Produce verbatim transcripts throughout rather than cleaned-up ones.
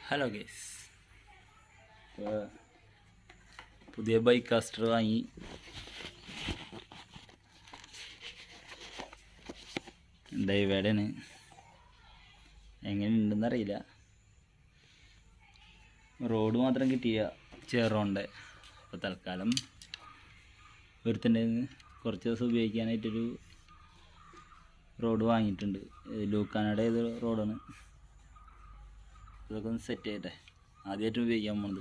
Hello guys, പുതിയ bike caster വാങ്ങി. ഡൈവേഡാണ്. എങ്ങനെ ഉണ്ടെന്നറിയില്ല. റോഡ് മാത്രം കിട്ടിയ ചേറോണ്ട്. അപ്പോൾ തൽക്കാലം ഒരുത്തിൻ്റെ കുറച്ച് ദിവസം ഉപയോഗിക്കാനായിട്ടൊരു റോഡ് വാങ്ങിയിട്ടുണ്ട്. ലൂക്കാനയുടെ ഏത് റോഡാണ്. ഇതൊക്കെ ഒന്ന് സെറ്റ് ചെയ്യട്ടെ. ആദ്യമായിട്ട് ഉപയോഗിക്കാൻ പോണത്.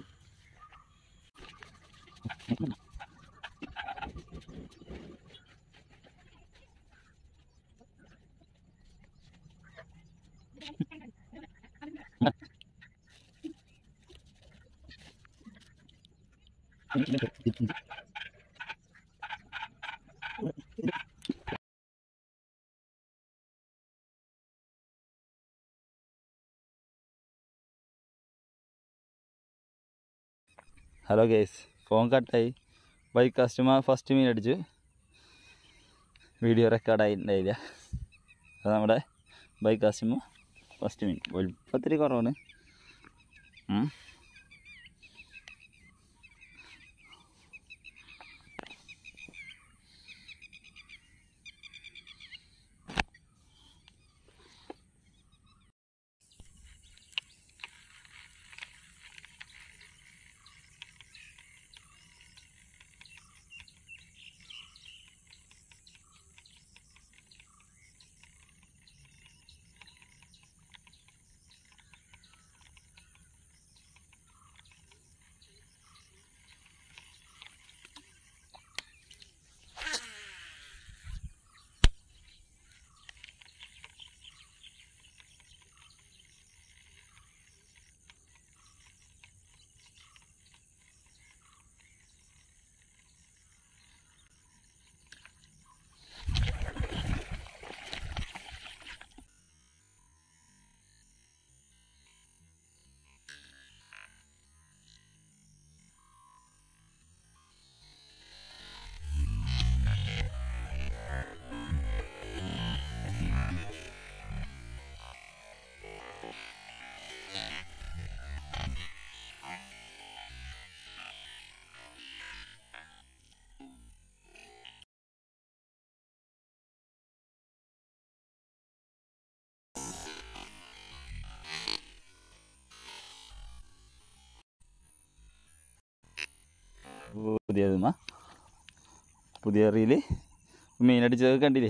ഹലോ ഗേസ്, ഫോൺ കട്ടായി. ബൈക്ക് കസ്റ്റമർ ഫസ്റ്റ് മീൻ അടിച്ചു. വീഡിയോ റെക്കോർഡായിട്ടുണ്ടായില്ല. അത് നമ്മുടെ ബൈക്ക് കസ്റ്റമർ ഫസ്റ്റ് മീൻ. വലുപ്പത്തിരി കുറവാണ്. പുതിയതുമാ പുതിയ റീല് മെയിൻ അടിച്ചതൊക്കെ കണ്ടില്ലേ?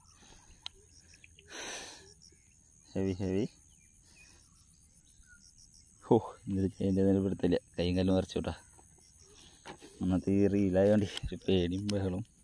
Heavy heavy. ഓ, ഇന്നലെ എൻ്റെ നിലപ്പെടുത്തില്ല. കൈയും കാലും മറിച്ചോട്ടാ. അന്നത്തെ ഈ റീലായതുകൊണ്ട് ഒരു പേടിയും ബഹളും.